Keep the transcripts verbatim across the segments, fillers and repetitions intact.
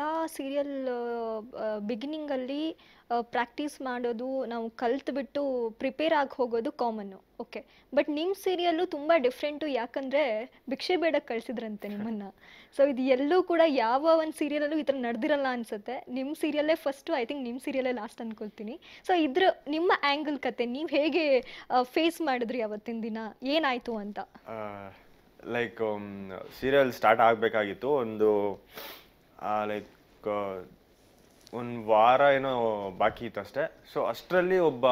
ಎಲ್ಲ serial ಬಿಗಿನಿಂಗಲ್ಲಿ practice ಮಾಡೋದು, ನಾವು ಕಲ್ತ್ಬಿಟ್ಟು ಪ್ರಿಪೇರ್ ಆಗಿ ಹೋಗೋದು ಕಾಮನ್ನು. ಓಕೆ, ಬಟ್ ನಿಮ್ಮ ಸೀರಿಯಲ್ಲು ತುಂಬ ಡಿಫ್ರೆಂಟು. ಯಾಕಂದರೆ ಭಿಕ್ಷೆ ಬೇಡಕ್ಕೆ ಕಳಿಸಿದ್ರಂತೆ ನಿಮ್ಮನ್ನು. ಸೊ ಇದು ಎಲ್ಲೂ ಕೂಡ ಯಾವ ಒಂದು ಸೀರಿಯಲಲ್ಲೂ ಈ ಥರ ನಡೆದಿರಲ್ಲ ಅನಿಸುತ್ತೆ. ನಿಮ್ಮ ಸೀರಿಯಲ್ಲೇ ಫಸ್ಟು, ಐ ಥಿಂಕ್ ನಿಮ್ಮ ಸೀರಿಯಲ್ಲೇ ಲಾಸ್ಟ್ ಅಂದ್ಕೊಳ್ತೀನಿ. ಸೊ ಇದ್ರ ನಿಮ್ಮ ಆ್ಯಂಗಲ್ ಕತೆ ನೀವು ಹೇಗೆ ಫೇಸ್ ಮಾಡಿದ್ರಿ ಅವತ್ತಿನ ದಿನ, ಏನಾಯಿತು ಅಂತ? ಲೈಕ್ ಸೀರಿಯಲ್ ಸ್ಟಾರ್ಟ್ ಆಗಬೇಕಾಗಿತ್ತು. ಒಂದು ಲೈಕ್ ಒಂದು ವಾರ ಏನೋ ಬಾಕಿ ಇತ್ತು ಅಷ್ಟೇ. ಸೊ ಅಷ್ಟರಲ್ಲಿ ಒಬ್ಬ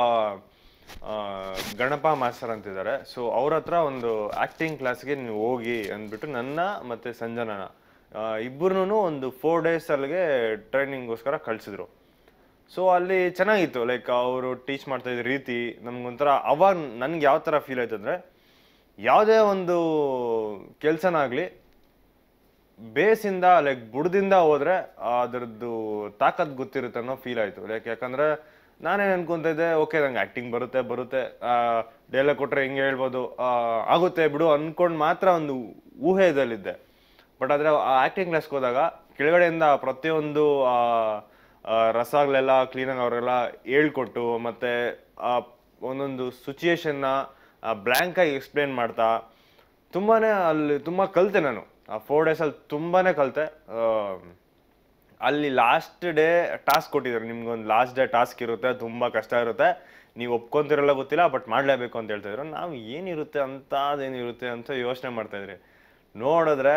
ಗಣಪ ಮಾಸ್ತರ್ ಅಂತಿದ್ದಾರೆ. ಸೊ ಅವ್ರ ಹತ್ರ ಒಂದು ಆ್ಯಕ್ಟಿಂಗ್ ಕ್ಲಾಸ್ಗೆ ನೀವು ಹೋಗಿ ಅಂದ್ಬಿಟ್ಟು ನನ್ನ ಮತ್ತು ಸಂಜನನ ಇಬ್ಬರೂ ಒಂದು ಫೋರ್ ಡೇಸ್ ಅಲ್ಲಿಗೆ ಟ್ರೈನಿಂಗ್ಗೋಸ್ಕರ ಕಳಿಸಿದ್ರು. ಸೊ ಅಲ್ಲಿ ಚೆನ್ನಾಗಿತ್ತು. ಲೈಕ್ ಅವರು ಟೀಚ್ ಮಾಡ್ತಾಯಿದ್ದ ರೀತಿ ನಮ್ಗೊಂಥರ ಅವಾಗ ನನಗೆ ಯಾವ ಥರ ಫೀಲ್ ಆಯ್ತು ಅಂದರೆ, ಯಾವುದೇ ಒಂದು ಕೆಲಸನಾಗಲಿ ಬೇಸಿಂದ ಲೈಕ್ ಬುಡದಿಂದ ಹೋದರೆ ಅದರದ್ದು ತಾಕತ್ ಗೊತ್ತಿರುತ್ತೆ ಅನ್ನೋ ಫೀಲ್ ಆಯಿತು. ಲೈಕ್ ಯಾಕಂದರೆ ನಾನೇನು ಅನ್ಕೊತಾ ಇದ್ದೆ, ಓಕೆ ನಂಗೆ ಆ್ಯಕ್ಟಿಂಗ್ ಬರುತ್ತೆ ಬರುತ್ತೆ ಡೈಲಾಗ್ ಕೊಟ್ಟರೆ ಹಿಂಗೆ ಹೇಳ್ಬೋದು, ಆಗುತ್ತೆ ಬಿಡು ಅಂದ್ಕೊಂಡು ಮಾತ್ರ ಒಂದು ಊಹೆದಲ್ಲಿದ್ದೆ. ಬಟ್ ಆದರೆ ಆ ಆ್ಯಕ್ಟಿಂಗ್ ಕ್ಲಾಸ್ಗೆ ಹೋದಾಗ ಕೆಳಗಡೆಯಿಂದ ಪ್ರತಿಯೊಂದು ರಸಗಳೆಲ್ಲ ಕ್ಲೀನಾಗಿ ಅವರೆಲ್ಲ ಹೇಳ್ಕೊಟ್ಟು ಮತ್ತು ಒಂದೊಂದು ಸಿಚುಯೇಷನ್ನ ಬ್ಲ್ಯಾಂಕಾಗಿ ಎಕ್ಸ್ಪ್ಲೇನ್ ಮಾಡ್ತಾ ತುಂಬಾ ಅಲ್ಲಿ ತುಂಬ ಕಲಿತೆ ನಾನು. ಆ ಫೋರ್ ಡೇಸಲ್ಲಿ ತುಂಬಾ ಕಲಿತೆ. ಅಲ್ಲಿ ಲಾಸ್ಟ್ ಡೇ ಟಾಸ್ಕ್ ಕೊಟ್ಟಿದ್ದಾರೆ, ನಿಮ್ಗೊಂದು ಲಾಸ್ಟ್ ಡೇ ಟಾಸ್ಕ್ ಇರುತ್ತೆ, ತುಂಬ ಕಷ್ಟ ಇರುತ್ತೆ, ನೀವು ಒಪ್ಕೊಂತಿರಲ್ಲ ಗೊತ್ತಿಲ್ಲ, ಬಟ್ ಮಾಡಲೇಬೇಕು ಅಂತ ಹೇಳ್ತಾಯಿದ್ರು. ನಾವು ಏನಿರುತ್ತೆ ಅಂತ ಅದೇನಿರುತ್ತೆ ಅಂತ ಯೋಚನೆ ಮಾಡ್ತಾಯಿದ್ರಿ. ನೋಡಿದ್ರೆ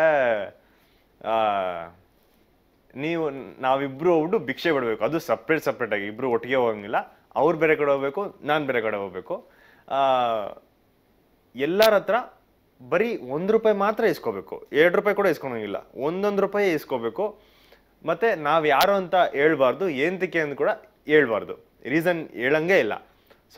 ನೀವು ನಾವಿಬ್ಬರು ಹೋಗ್ಬಿಟ್ಟು ಭಿಕ್ಷೆ ಬಿಡಬೇಕು, ಅದು ಸಪ್ರೇಟ್ ಸಪ್ರೇಟಾಗಿ, ಇಬ್ಬರು ಒಟ್ಟಿಗೆ ಹೋಗಂಗಿಲ್ಲ. ಅವ್ರು ಬೇರೆ ಕಡೆ ಹೋಗ್ಬೇಕು, ನಾನು ಬೇರೆ ಕಡೆ ಹೋಗ್ಬೇಕು. ಎಲ್ಲರ ಹತ್ರ ಬರೀ ಒಂದು ರೂಪಾಯಿ ಮಾತ್ರ ಇಸ್ಕೋಬೇಕು, ಎರಡು ರೂಪಾಯಿ ಕೂಡ ಇಸ್ಕೊಳಂಗಿಲ್ಲ, ಒಂದೊಂದು ರೂಪಾಯಿ ಇಸ್ಕೋಬೇಕು. ಮತ್ತು ನಾವು ಯಾರು ಅಂತ ಹೇಳ್ಬಾರ್ದು, ಏನಕ್ಕೆ ಅಂತ ಕೂಡ ಹೇಳ್ಬಾರ್ದು, ರೀಸನ್ ಹೇಳಂಗೇ ಇಲ್ಲ. ಸೊ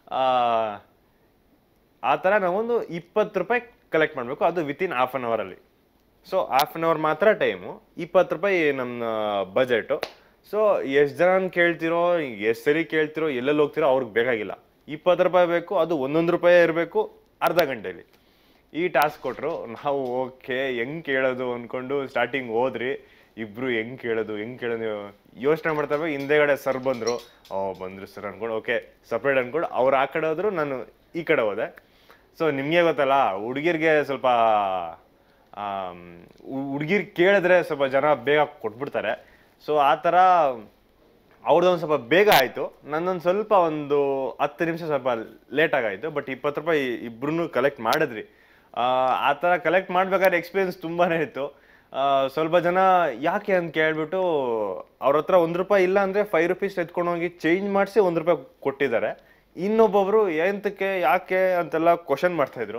ಆ ಥರ ನಾವೊಂದು ಇಪ್ಪತ್ತು ರೂಪಾಯಿ ಕಲೆಕ್ಟ್ ಮಾಡಬೇಕು, ಅದು ವಿತಿನ್ ಹಾಫ್ ಆನ್ ಅವರಲ್ಲಿ. ಸೊ ಹಾಫ್ ಆನ್ ಅವರ್ ಮಾತ್ರ ಟೈಮು, ಇಪ್ಪತ್ತು ರೂಪಾಯಿ ನಮ್ಮ ಬಜೆಟು. ಸೊ ಎಷ್ಟು ಜನ ಕೇಳ್ತಿರೋ, ಎಷ್ಟು ಸರಿ ಕೇಳ್ತಿರೋ, ಎಲ್ಲೆಲ್ಲಿ ಹೋಗ್ತಿರೋ ಅವ್ರಿಗೆ ಬೇಕಾಗಿಲ್ಲ, ಇಪ್ಪತ್ತು ರೂಪಾಯಿ ಬೇಕು, ಅದು ಒಂದೊಂದು ರೂಪಾಯಿ ಇರಬೇಕು ಅರ್ಧ ಗಂಟೆಯಲ್ಲಿ. ಈ ಟಾಸ್ಕ್ ಕೊಟ್ಟರು. ನಾವು ಓಕೆ ಹೆಂಗೆ ಕೇಳೋದು ಅಂದ್ಕೊಂಡು ಸ್ಟಾರ್ಟಿಂಗ್ ಹೋದ್ರಿ. ಇಬ್ಬರು ಹೆಂಗೆ ಕೇಳೋದು ಹೆಂಗೆ ಕೇಳೋದು ಯೋಚನೆ ಮಾಡ್ತಾ ಹಿಂದೆಗಡೆ ಸರ್ ಬಂದರು. ಓ ಬಂದರು ಸರ್ ಅಂದ್ಕೊಂಡು ಓಕೆ ಸಪ್ರೇಟ್ ಅಂದ್ಕೊಂಡು ಅವ್ರು ಆ ಕಡೆ ಹೋದ್ರು, ನಾನು ಈ ಕಡೆ ಹೋದೆ. ಸೊ ನಿಮಗೆ ಗೊತ್ತಲ್ಲ, ಹುಡುಗಿರಿಗೆ ಸ್ವಲ್ಪ ಹುಡುಗಿರ್ ಕೇಳಿದ್ರೆ ಸ್ವಲ್ಪ ಜನ ಬೇಗ ಕೊಟ್ಬಿಡ್ತಾರೆ. ಸೊ ಆ ಥರ ಅವ್ರದ್ದೊಂದು ಸ್ವಲ್ಪ ಬೇಗ ಆಯಿತು, ನನ್ನೊಂದು ಸ್ವಲ್ಪ ಒಂದು ಹತ್ತು ನಿಮಿಷ ಸ್ವಲ್ಪ ಲೇಟಾಗಾಯಿತು. ಬಟ್ ಇಪ್ಪತ್ತು ರೂಪಾಯಿ ಇಬ್ಬರೂ ಕಲೆಕ್ಟ್ ಮಾಡಿದ್ರಿ. ಆ ಥರ ಕಲೆಕ್ಟ್ ಮಾಡ್ಬೇಕಾದ್ರೆ ಎಕ್ಸ್ಪೀರಿಯನ್ಸ್ ತುಂಬಾ ಇತ್ತು. ಸ್ವಲ್ಪ ಜನ ಯಾಕೆ ಅಂತ ಕೇಳ್ಬಿಟ್ಟು ಅವ್ರ ಹತ್ರ ಒಂದು ರೂಪಾಯಿ ಇಲ್ಲ ಅಂದರೆ ಫೈವ್ ರುಪೀಸ್ ಎತ್ಕೊಂಡೋಗಿ ಚೇಂಜ್ ಮಾಡಿಸಿ ಒಂದು ರೂಪಾಯಿ ಕೊಟ್ಟಿದ್ದಾರೆ. ಇನ್ನೊಬ್ಬೊಬ್ಬರು ಎಂತಕ್ಕೆ ಯಾಕೆ ಅಂತೆಲ್ಲ ಕ್ವಶನ್ ಮಾಡ್ತಾಯಿದ್ರು.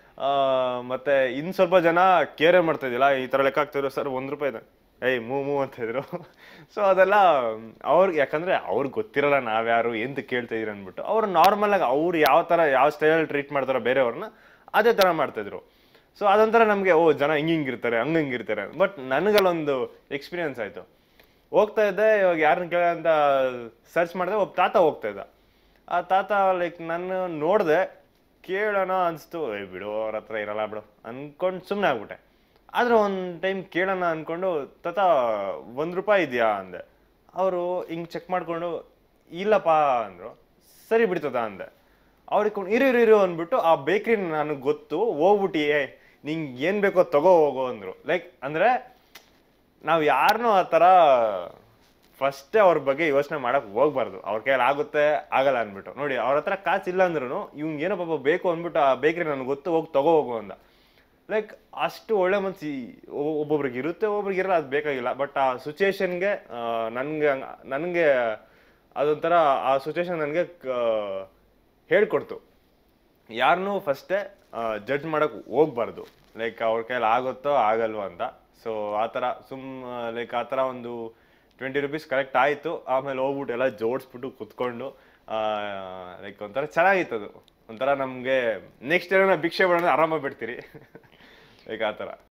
ಮತ್ತು ಇನ್ನು ಸ್ವಲ್ಪ ಜನ ಕೇರೇ ಮಾಡ್ತಾಯಿದ್ದಿಲ್ಲ, ಈ ಥರ ಲೆಕ್ಕ ಆಗ್ತಾಯಿದ್ರು, ಸರ್ ಒಂದು ರೂಪಾಯಿ ಇದೆ, ಏಯ್ ಮೂ ಮೂ ಅಂತಿದ್ರು. ಸೊ ಅದೆಲ್ಲ ಅವ್ರಿಗೆ, ಯಾಕಂದರೆ ಅವ್ರಿಗೆ ಗೊತ್ತಿರಲ್ಲ ನಾವ್ಯಾರು ಎಂತ ಕೇಳ್ತಾಯಿದ್ರು ಅಂದ್ಬಿಟ್ಟು ಅವರು ನಾರ್ಮಲಾಗಿ ಅವ್ರು ಯಾವ ಥರ ಯಾವ ಸ್ಟೈಲಲ್ಲಿ ಟ್ರೀಟ್ ಮಾಡ್ತಾರೋ ಬೇರೆಯವ್ರನ್ನ ಅದೇ ಥರ ಮಾಡ್ತಾಯಿದ್ರು. ಸೊ ಅದೊಂಥರ ನಮಗೆ ಓ ಜನ ಹಿಂಗೆ ಹಿಂಗಿರ್ತಾರೆ ಹಂಗೆ ಹಿಂಗಿರ್ತಾರೆ. ಬಟ್ ನನಗಲ್ಲೊಂದು ಎಕ್ಸ್ಪೀರಿಯನ್ಸ್ ಆಯಿತು. ಹೋಗ್ತಾ ಇದ್ದೆ, ಇವಾಗ ಯಾರನ್ನ ಕೇಳ ಅಂತ ಸರ್ಚ್ ಮಾಡಿದೆ, ಒಬ್ಬ ತಾತ ಹೋಗ್ತಾ ಇದ್ದ. ಆ ತಾತ ಲೈಕ್ ನಾನು ನೋಡಿದೆ, ಕೇಳೋಣ ಅನಿಸ್ತು, ಏ ಬಿಡು ಅವ್ರ ಹತ್ರ ಇರಲ್ಲ ಬಿಡು ಅಂದ್ಕೊಂಡು ಸುಮ್ಮನೆ ಆಗ್ಬಿಟ್ಟೆ. ಆದರೆ ಒಂದು ಟೈಮ್ ಕೇಳೋಣ ಅಂದ್ಕೊಂಡು, ತಾತ ಒಂದು ರೂಪಾಯಿ ಇದೆಯಾ ಅಂದೆ. ಅವರು ಹಿಂಗೆ ಚೆಕ್ ಮಾಡಿಕೊಂಡು ಇಲ್ಲಪ್ಪ ಅಂದರು. ಸರಿ ಬಿಡ್ತದ ಅಂದೆ. ಅವ್ರಿಗೆ ಇರು ಇರು ಇರು ಅಂದ್ಬಿಟ್ಟು ಆ ಬೇಕ್ರಿ ನನಗೆ ಗೊತ್ತು, ಹೋಗ್ಬಿಟ್ಟು ಏ ನಿಂಗೆ ಏನು ಬೇಕೋ ತಗೋ ಹೋಗೋ ಅಂದರು. ಲೈಕ್ ಅಂದರೆ ನಾವು ಯಾರನ್ನೂ ಆ ಥರ ಫಸ್ಟೇ ಅವ್ರ ಬಗ್ಗೆ ಯೋಚನೆ ಮಾಡೋಕ್ಕೆ ಹೋಗ್ಬಾರ್ದು, ಅವ್ರ ಕೈಯಲ್ಲಿ ಆಗುತ್ತೆ ಆಗಲ್ಲ ಅಂದ್ಬಿಟ್ಟು. ನೋಡಿ ಅವ್ರ ಹತ್ರ ಕಾಸು ಇಲ್ಲ ಅಂದ್ರೂ ಇವ್ನಿಗೆ ಏನೋ ಪಾಪ ಬೇಕು ಅಂದ್ಬಿಟ್ಟು ಆ ಬೇಕ್ರಿ ನನಗೆ ಗೊತ್ತು, ಹೋಗಿ ತಗೋ ಹೋಗು ಅಂದ. ಲೈಕ್ ಅಷ್ಟು ಒಳ್ಳೆ ಮನಸ್ಸು ಒಬ್ಬೊಬ್ರಿಗೆ ಇರುತ್ತೆ, ಒಬ್ರಿಗೆ ಇರಲ್ಲ, ಅದು ಬೇಕಾಗಿಲ್ಲ. ಬಟ್ ಆ ಸಿಚುಯೇಷನ್ಗೆ ನನಗೆ ನನಗೆ ಅದೊಂಥರ ಆ ಸಿಚುಯೇಷನ್ ನನಗೆ ಹೇಳ್ಕೊಡ್ತು, ಯಾರನ್ನೂ ಫಸ್ಟೇ ಜಡ್ಜ್ ಮಾಡೋಕ್ಕೆ ಹೋಗ್ಬಾರ್ದು, ಲೈಕ್ ಅವ್ರ ಕೈಯಲ್ಲಿ ಆಗುತ್ತೋ ಆಗಲ್ವೋ ಅಂತ. ಸೊ ಆ ಥರ ಸುಮ್ ಲೈಕ್ ಆ ಥರ ಒಂದು ಟ್ವೆಂಟಿ ರುಪೀಸ್ ಕಲೆಕ್ಟ್ ಆಯಿತು. ಆಮೇಲೆ ಹೋಗ್ಬಿಟ್ಟು ಎಲ್ಲ ಜೋಡಿಸ್ಬಿಟ್ಟು ಕುತ್ಕೊಂಡು ಲೈಕ್ ಒಂಥರ ಚೆನ್ನಾಗಿತ್ತು. ಅದು ಒಂಥರ ನಮಗೆ ನೆಕ್ಸ್ಟ್ ಏನೋ ಭಿಕ್ಷೆ ಬಿಡೋಣ ಆರಾಮಾಗಿ ಬಿಡ್ತೀರಿ ಲೈಕ್ ಆ ಥರ.